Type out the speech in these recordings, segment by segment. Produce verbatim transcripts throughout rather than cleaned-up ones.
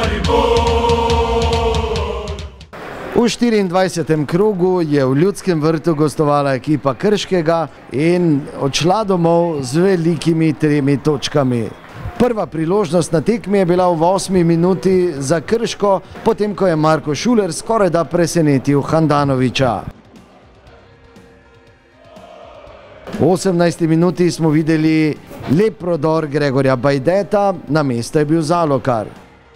V štiriindvajsetem krogu je v Ljudskem vrtu gostovala ekipa Krškega in odšla domov z velikimi tremi točkami. Prva priložnost na tekmi je bila v osmi minuti za Krško, potem ko je Marko Šuler skorajda presenetil Handanoviča. V osemnajsti minuti smo videli lep prodor Gregorja Bajdeta, na mesto je bil Zalokar.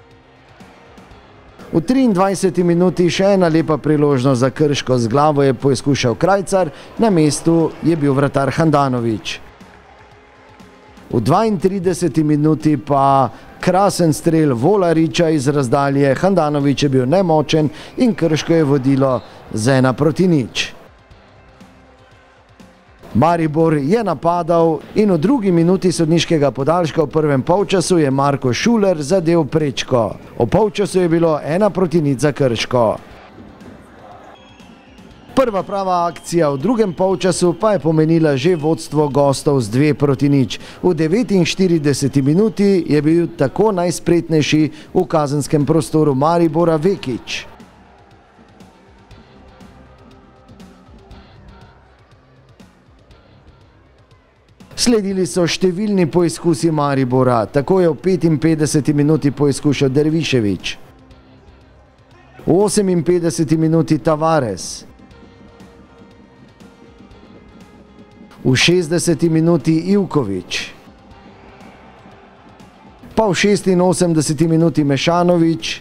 V triindvajseti minuti še ena lepa priložnost za Krško, z glavo je poizkušal Krajcar, na mestu je bil vratar Handanovič. V dvaintrideseti minuti pa krasen strel Volariča iz razdalje, Handanovič je bil nemočen in Krško je vodilo z ena proti nič. Maribor je napadal in v drugi minuti sodniškega podaljška v prvem polčasu je Marko Šuler zadel prečko. O polčasu je bilo ena proti nič za Krško. Prva prava akcija v drugem polčasu pa je pomenila že vodstvo gostov z dve proti nič. V devetinštirideseti minuti je bil tako najspretnejši v kazenskem prostoru Maribora Vekič. Sledili so številni poizkusi Maribora, tako je v petinpetdeseti minuti poizkušal Derviševič. V oseminpetdeseti minuti Tavares. V šestdeseti minuti Ivkovič. Pa v šestinosemdeseti minuti Mešanovič.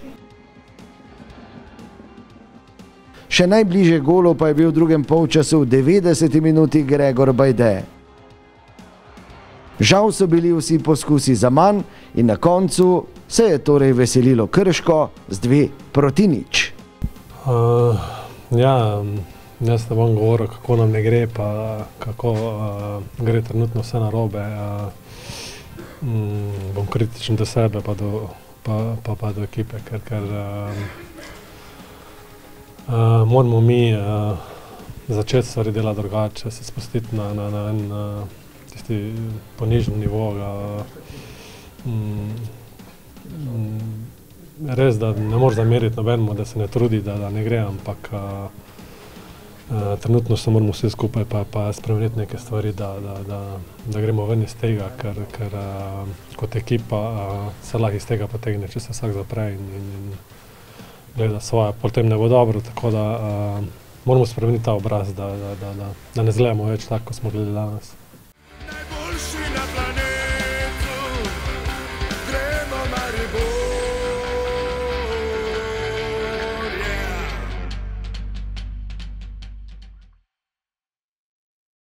Še najbližje golu pa je bil v drugem polčasu v devetdeseti minuti Gregor Bajde. Žal so bili vsi poskusi zaman in na koncu se je torej veselilo Krško z dve proti nič. Uh, ja, jaz ne bom govoril, kako nam ne gre, pa kako uh, gre trenutno vse narobe. Uh, um, bom kritičen do sebe, pa do, pa, pa, pa do ekipe, ker, ker uh, uh, moramo mi uh, začeti stvari delati drugače, se spustiti na, na, na en uh, tisti ponižen nivo. Mm, mm, res, da ne moreš zameriti nobenemu, da se ne trudi, da, da ne gre, ampak a, a, trenutno se moramo vsi skupaj pa, pa spremeniti neke stvari, da, da, da, da gremo ven iz tega, ker, ker a, kot ekipa a, se lahko iz tega potegne, če se vsak zapre in, in, in gleda svoje, potem ne bo dobro, tako da a, moramo spremeniti ta obraz, da, da, da, da, da ne zgledamo več tako, kot smo gledali danes.